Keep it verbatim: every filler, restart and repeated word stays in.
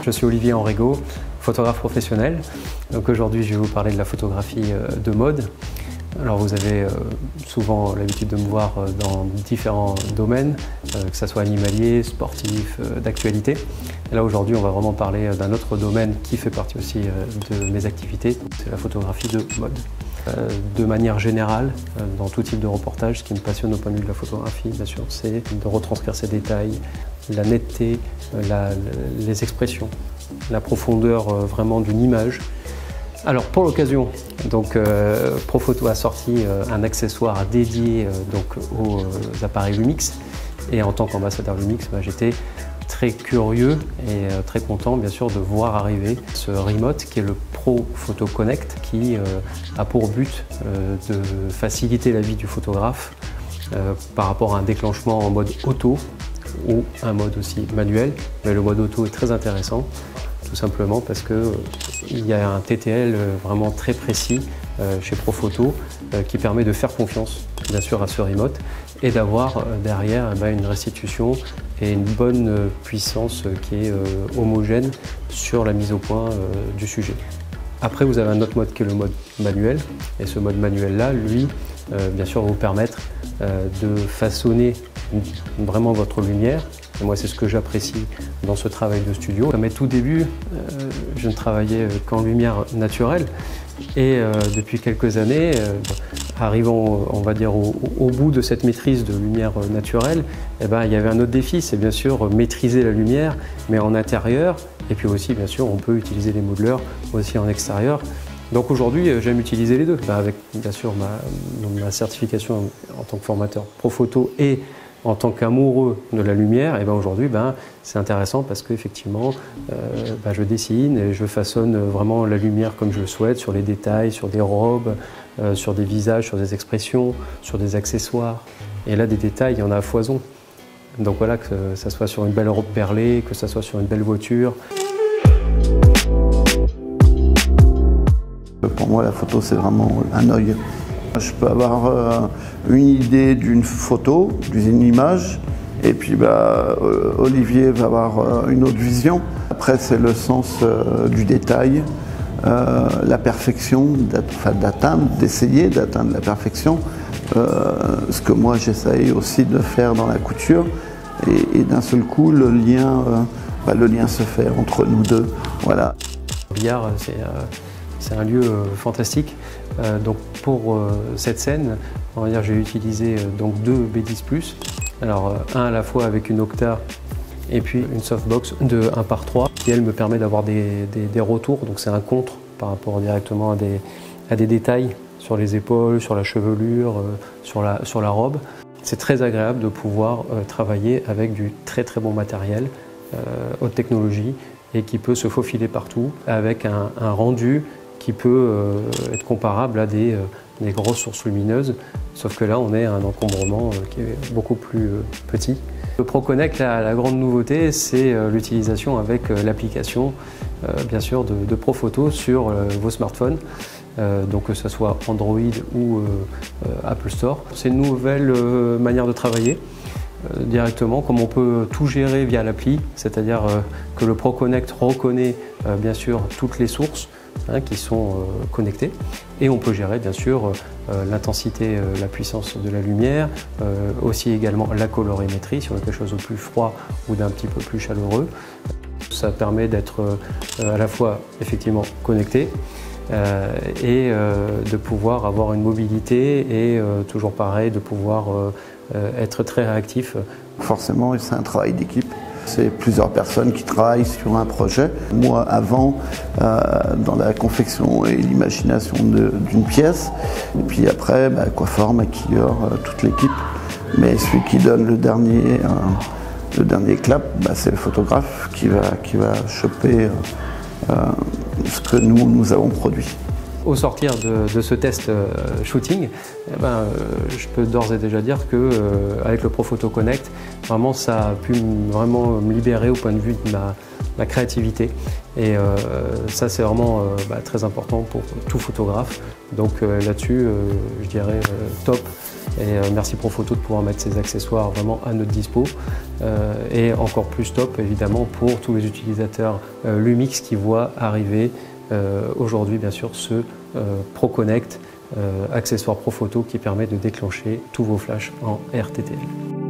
Je suis Olivier Enrigo, photographe professionnel. Donc aujourd'hui, je vais vous parler de la photographie de mode. Alors vous avez souvent l'habitude de me voir dans différents domaines, que ce soit animalier, sportif, d'actualité. Et là aujourd'hui, on va vraiment parler d'un autre domaine qui fait partie aussi de mes activités, c'est la photographie de mode. De manière générale, dans tout type de reportage, ce qui me passionne au point de vue de la photographie, bien sûr, c'est de retranscrire ces détails, la netteté, la, les expressions, la profondeur vraiment d'une image. Alors pour l'occasion, donc euh, Profoto a sorti euh, un accessoire dédié euh, donc aux euh, appareils Lumix, et en tant qu'ambassadeur Lumix, bah, j'étais très curieux et euh, très content bien sûr de voir arriver ce remote qui est le Pro Photo Connect, qui euh, a pour but euh, de faciliter la vie du photographe euh, par rapport à un déclenchement en mode auto ou un mode aussi manuel, mais le mode auto est très intéressant. Tout simplement parce qu'il euh, y a un T T L euh, vraiment très précis euh, chez Profoto euh, qui permet de faire confiance bien sûr à ce remote et d'avoir euh, derrière eh ben, une restitution et une bonne euh, puissance euh, qui est euh, homogène sur la mise au point euh, du sujet. Après vous avez un autre mode qui est le mode manuel, et ce mode manuel là, lui, euh, bien sûr va vous permettre euh, de façonner vraiment votre lumière. Et moi, c'est ce que j'apprécie dans ce travail de studio. À mes tout débuts, euh, je ne travaillais qu'en lumière naturelle. Et euh, depuis quelques années, euh, arrivant, on va dire, au, au bout de cette maîtrise de lumière naturelle, eh ben, il y avait un autre défi, c'est bien sûr maîtriser la lumière, mais en intérieur. Et puis aussi, bien sûr, on peut utiliser les modeleurs aussi en extérieur. Donc aujourd'hui, j'aime utiliser les deux, ben, avec bien sûr ma, ma certification en tant que formateur Profoto et en tant qu'amoureux de la lumière. Et ben aujourd'hui, ben, c'est intéressant parce qu'effectivement, euh, ben, je dessine et je façonne vraiment la lumière comme je le souhaite, sur les détails, sur des robes, euh, sur des visages, sur des expressions, sur des accessoires. Et là, des détails, il y en a à foison. Donc voilà, que ça soit sur une belle robe perlée, que ça soit sur une belle voiture. Pour moi, la photo, c'est vraiment un œil. Je peux avoir euh, une idée d'une photo, d'une image, et puis bah, euh, Olivier va avoir euh, une autre vision. Après, c'est le sens euh, du détail, euh, la perfection, d'atteindre, d'essayer d'atteindre la perfection. Euh, ce que moi, j'essaye aussi de faire dans la couture. Et, et d'un seul coup, le lien, euh, bah, le lien se fait entre nous deux. Voilà. Le billard, c'est euh, c'est un lieu euh, fantastique. Euh, donc pour euh, cette scène, on va dire j'ai utilisé euh, donc deux B dix plus. Alors euh, un à la fois avec une Octa et puis une softbox de un par trois qui elle me permet d'avoir des, des, des retours. Donc c'est un contre par rapport directement à des, à des détails sur les épaules, sur la chevelure, euh, sur, la, sur la robe. C'est très agréable de pouvoir euh, travailler avec du très très bon matériel, euh, haute technologie, et qui peut se faufiler partout avec un, un rendu qui peut euh, être comparable à des, euh, des grosses sources lumineuses, sauf que là on est à un encombrement euh, qui est beaucoup plus euh, petit. Le Pro Connect, la, la grande nouveauté, c'est euh, l'utilisation avec euh, l'application euh, bien sûr de, de Profoto sur euh, vos smartphones, euh, donc que ce soit Android ou euh, euh, Apple Store. C'est une nouvelle euh, manière de travailler euh, directement, comme on peut tout gérer via l'appli, c'est-à-dire euh, que le Pro Connect reconnaît euh, bien sûr toutes les sources Hein, qui sont euh, connectés, et on peut gérer bien sûr euh, l'intensité, euh, la puissance de la lumière, euh, aussi également la colorimétrie sur quelque chose de plus froid ou d'un petit peu plus chaleureux. Ça permet d'être euh, à la fois effectivement connecté euh, et euh, de pouvoir avoir une mobilité et euh, toujours pareil de pouvoir euh, être très réactif. Forcément, c'est un travail d'équipe. C'est plusieurs personnes qui travaillent sur un projet. Moi, avant, euh, dans la confection et l'imagination d'une pièce. Et puis après, bah, coiffeur, maquilleur, euh, toute l'équipe. Mais celui qui donne le dernier, euh, le dernier clap, bah, c'est le photographe qui va, qui va choper euh, ce que nous, nous avons produit. Au sortir de, de ce test euh, shooting, eh ben, euh, je peux d'ores et déjà dire que euh, avec le Profoto Connect, vraiment ça a pu vraiment me libérer au point de vue de ma, ma créativité. Et euh, ça c'est vraiment euh, bah, très important pour tout photographe. Donc euh, là-dessus, euh, je dirais euh, top Et euh, merci Profoto de pouvoir mettre ces accessoires vraiment à notre dispo. Euh, et encore plus top évidemment pour tous les utilisateurs euh, Lumix qui voient arriver euh, aujourd'hui bien sûr ce euh, ProConnect, euh, accessoire Profoto qui permet de déclencher tous vos flashs en R T T L.